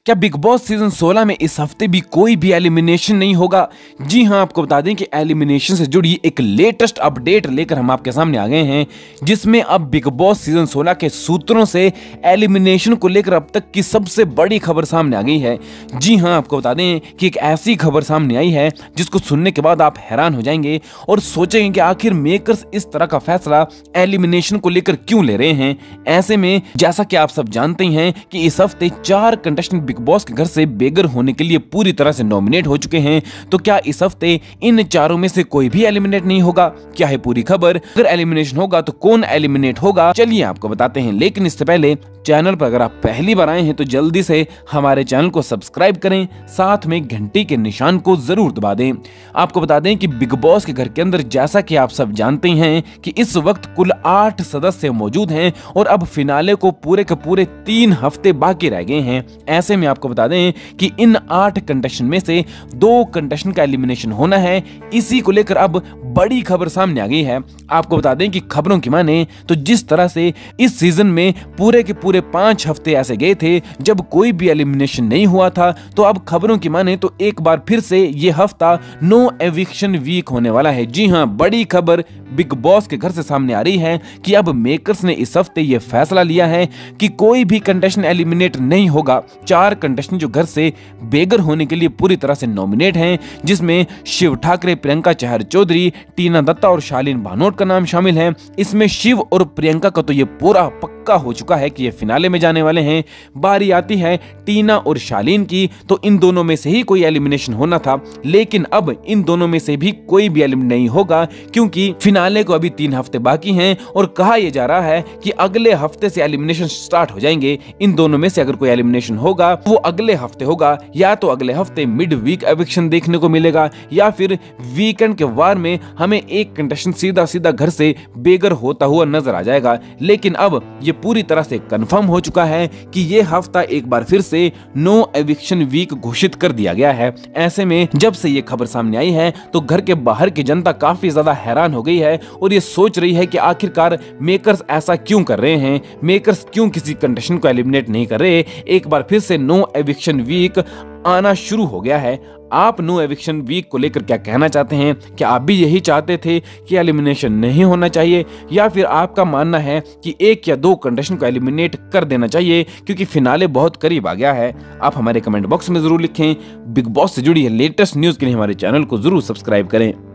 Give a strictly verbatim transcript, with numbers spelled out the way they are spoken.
क्या big boss season सोलह में इस हफ्ते भी कोई भी एलिमिनेशन नहीं होगा? जी हां, आपको बता दें कि एलिमिनेशन से जुड़ी एक लेटेस्ट अपडेट लेकर हम आपके सामने आ गए हैं, जिसमें अब बिग बॉस सीजन सोलह के सूत्रों से एलिमिनेशन को लेकर अब तक की सबसे बड़ी खबर सामने आ गई है। जी हां, आपको बता दें कि एक ऐसी खबर सामने आई है जिसको सुनने के बाद आप हैरान हो जाएंगे और सोचेंगे कि आखिर मेकर्स इस तरह का फैसला एलिमिनेशन को लेकर क्यों ले रहे हैं। ऐसे में जैसा कि आप सब जानते हैं कि इस हफ्ते चार कंटेस्टेंट बिग बॉस के घर से बेघर होने के लिए पूरी तरह से नॉमिनेट हो चुके हैं। तो क्या इस हफ्ते इन चारों में से कोई भी एलिमिनेट नहीं होगा? क्या है पूरी खबर? अगर एलिमिनेशन होगा तो कौन एलिमिनेट होगा, चलिए आपको बताते हैं। लेकिन इससे पहले चैनल पर अगर आप पहली बार आए हैं तो जल्दी से हमारे चैनल को सब्सक्राइब करें, साथ में घंटी के निशान को जरूर दबा दें। आपको बता दें कि बिग बॉस के घर के अंदर जैसा कि आप सब जानते हैं कि इस वक्त कुल आठ सदस्य मौजूद हैं और अब फिनाले को पूरे के पूरे तीन हफ्ते बाकी रह गए हैं। ऐसे में आपको बता दें कि इन आठ कंटेस्टेंट में से दो कंटेस्टेंट का एलिमिनेशन होना है। इसी को लेकर अब बड़ी खबर सामने आ गई है। आपको बता दें कि खबरों की माने तो जिस तरह से इस सीजन में पूरे के पूरे पांच हफ्ते ऐसे गए थे जब कोई भी एलिमिनेशन नहीं हुआ था, तो अब खबरों की माने तो एक बार फिर से ये हफ्ता नो एविक्शन वीक होने वाला है। जी हां, बड़ी खबर बिग बॉस के घर से सामने आ रही है कि अब मेकर्स ने इस हफ्ते ये फैसला लिया है कि कोई भी कंटेस्टेंट एलिमिनेट नहीं होगा। चार कंटेस्टेंट जो घर से बेघर होने के लिए पूरी तरह से नॉमिनेट हैं, जिसमें शिव ठाकरे, प्रियंका चहर चौधरी, टीना दत्ता और शालीन भानोट का नाम शामिल है। इसमें शिव और प्रियंका का तो ये पूरा पक्का हो चुका है कि ये फिनाले में जाने वाले हैं। बारी आती है टीना और शालीन की, तो इन दोनों में से ही कोई एलिमिनेशन होना था, लेकिन अब इन दोनों में से भी कोई भी एलिमिनेट नहीं होगा क्योंकि फिनाले को अभी तीन हफ्ते बाकी हैं और कहा यह जा रहा है कि अगले हफ्ते से एलिमिनेशन स्टार्ट हो जाएंगे। इन दोनों में से अगर कोई एलिमिनेशन होगा वो अगले हफ्ते होगा, या तो अगले हफ्ते मिड वीक एविक्शन देखने को मिलेगा या फिर वीकेंड के वार में हमें एक कंटेस्टेंट सीधा सीधा घर से बेघर होता हुआ नजर आ जाएगा। लेकिन अब ये पूरी तरह से कंफर्म हो चुका है कि ये हफ्ता एक बार फिर से नो एविक्शन वीक घोषित कर दिया गया है। ऐसे में जब से ये खबर सामने आई है तो घर के बाहर की जनता काफी ज्यादा हैरान हो गई है और ये सोच रही है कि आखिरकार मेकर्स ऐसा क्यों कर रहे हैं, मेकर्स क्यों किसी कंटेस्टेंट को एलिमिनेट नहीं कर रहे। एक बार फिर से नो एविक्शन वीक आना शुरू हो गया है। आप नो एविक्शन वीक को लेकर क्या कहना चाहते हैं? क्या आप भी यही चाहते थे कि एलिमिनेशन नहीं होना चाहिए, या फिर आपका मानना है कि एक या दो कंटेस्टेंट को एलिमिनेट कर देना चाहिए क्योंकि फिनाले बहुत करीब आ गया है? आप हमारे कमेंट बॉक्स में जरूर लिखें। बिग बॉस से जुड़ी लेटेस्ट न्यूज के लिए हमारे चैनल को जरूर सब्सक्राइब करें।